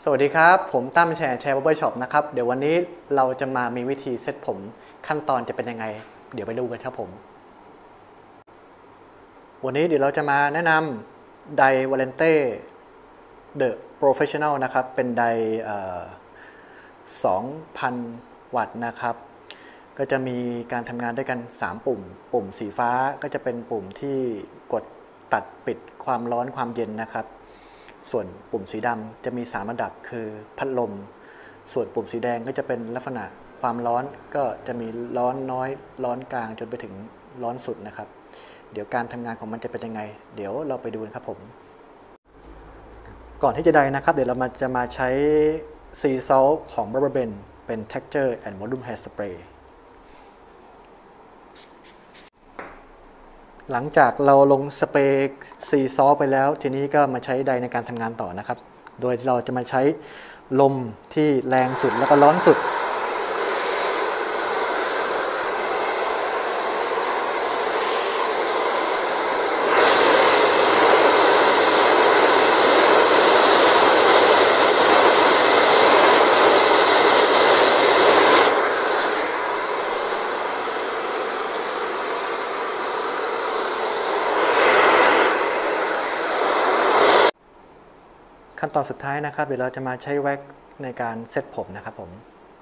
สวัสดีครับผมตั้มแชร์บับเบิ้ลช็อปนะครับเดี๋ยววันนี้เราจะมามีวิธีเซตผมขั้นตอนจะเป็นยังไงเดี๋ยวไปดูกันครับผมวันนี้เดี๋ยวเราจะมาแนะนำไดวาเลนเต้เดอะโปรเฟชชั่นแนลนะครับเป็นได2,000 วัตต์นะครับก็จะมีการทำงานด้วยกัน3ปุ่มสีฟ้าก็จะเป็นปุ่มที่กดตัดปิดความร้อนความเย็นนะครับส่วนปุ่มสีดำจะมี3ระดับคือพัดลมส่วนปุ่มสีแดงก็จะเป็นลักษณะความร้อนก็จะมีร้อนน้อยร้อนกลางจนไปถึงร้อนสุดนะครับเดี๋ยวการทำงานของมันจะเป็นยังไงเดี๋ยวเราไปดูกันครับผมก่อนที่จะได้นะครับเดี๋ยวเราจะมาใช้ Sea Salt ของ Rubberben เป็น Texture and Volume Hair Spray หลังจากเราลงสเปรย์ซีซอสไปแล้วทีนี้ก็มาใช้ไดในการทำงานต่อนะครับโดยเราจะมาใช้ลมที่แรงสุดแล้วก็ร้อนสุดขั้นตอนสุดท้ายนะครับเดี๋ยวเราจะมาใช้แว็กในการเซตผมนะครับผม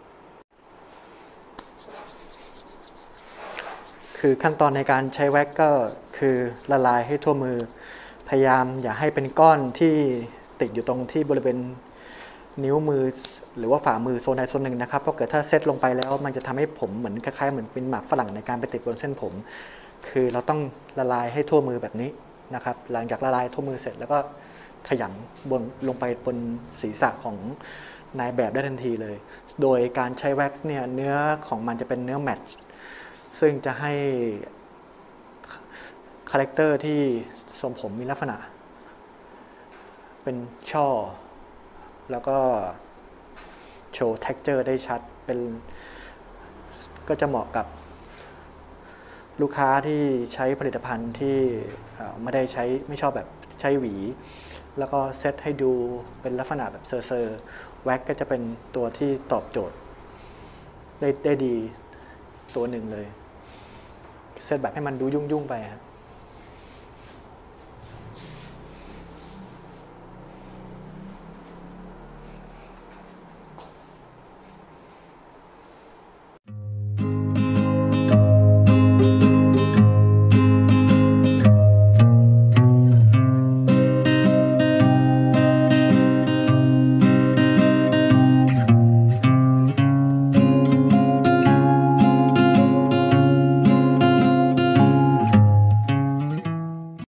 คือขั้นตอนในการใช้แว็กก็คือละลายให้ทั่วมือพยายามอย่าให้เป็นก้อนที่ติดอยู่ตรงที่บริเวณนิ้วมือหรือว่าฝ่ามือโซนใดโซนหนึ่งนะครับเพราะเกิดถ้าเซตลงไปแล้วมันจะทำให้ผมเหมือนคล้ายๆเหมือนเป็นหมากฝรั่งในการไปติดบนเส้นผมคือเราต้องละลายให้ทั่วมือแบบนี้นะครับหลังจากละลายทั่วมือเสร็จแล้วก็ขยำลงไปบนศีรษะของนายแบบได้ทันทีเลยโดยการใช้แว็กซ์เนี่ยเนื้อของมันจะเป็นเนื้อแมตช์ซึ่งจะให้คาแรคเตอร์ที่ทรงผมมีลักษณะเป็นช่อแล้วก็โชว์ texture ได้ชัดเป็นก็จะเหมาะกับลูกค้าที่ใช้ผลิตภัณฑ์ที่ไม่ชอบแบบใช้หวีแล้วก็เซตให้ดูเป็นลักษณะแบบเซอร์แว็กก็จะเป็นตัวที่ตอบโจทย์ได้ดีตัวหนึ่งเลยเซตแบบให้มันดูยุ่งๆไปครับ